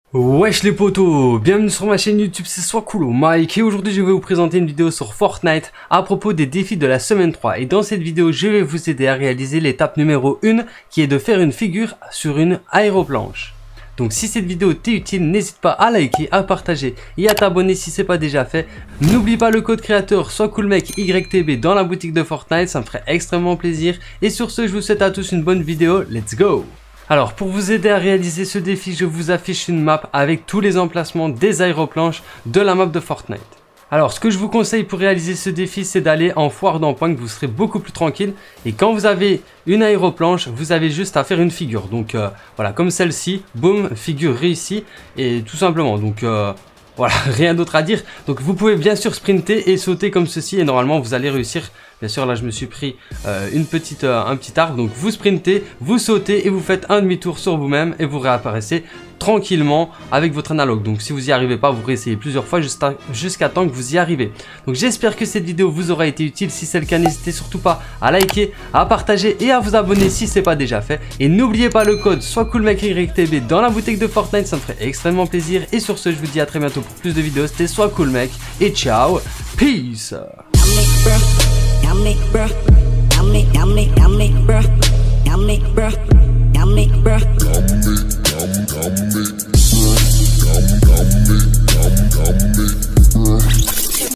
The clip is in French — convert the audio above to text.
Wesh les potos, bienvenue sur ma chaîne YouTube, c'est Soiscoolo Mike et aujourd'hui je vais vous présenter une vidéo sur Fortnite à propos des défis de la semaine 3 et dans cette vidéo je vais vous aider à réaliser l'étape numéro 1 qui est de faire une figure sur une aéroplanche. Donc si cette vidéo t'est utile, n'hésite pas à liker, à partager et à t'abonner si c'est pas déjà fait. N'oublie pas le code créateur Soiscoolmec YTB dans la boutique de Fortnite, ça me ferait extrêmement plaisir. Et sur ce, je vous souhaite à tous une bonne vidéo, let's go! Alors pour vous aider à réaliser ce défi, je vous affiche une map avec tous les emplacements des aéroplanches de la map de Fortnite. Alors ce que je vous conseille pour réaliser ce défi, c'est d'aller en foire d'empoigne, vous serez beaucoup plus tranquille. Et quand vous avez une aéroplanche, vous avez juste à faire une figure. Donc voilà, comme celle-ci, boum, figure réussie. Et tout simplement, donc voilà, rien d'autre à dire. Donc vous pouvez bien sûr sprinter et sauter comme ceci et normalement vous allez réussir. Bien sûr là je me suis pris un petit arbre. Donc vous sprintez, vous sautez et vous faites un demi-tour sur vous-même et vous réapparaissez tranquillement avec votre analogue. Donc si vous n'y arrivez pas, vous réessayez plusieurs fois jusqu'à temps que vous y arrivez. Donc j'espère que cette vidéo vous aura été utile. Si c'est le cas, n'hésitez surtout pas à liker, à partager et à vous abonner si ce n'est pas déjà fait. Et n'oubliez pas le code Soiscoolmec YTB dans la boutique de Fortnite, ça me ferait extrêmement plaisir. Et sur ce, je vous dis à très bientôt pour plus de vidéos. C'était Soiscoolmec et ciao, peace. Yummy, bruh.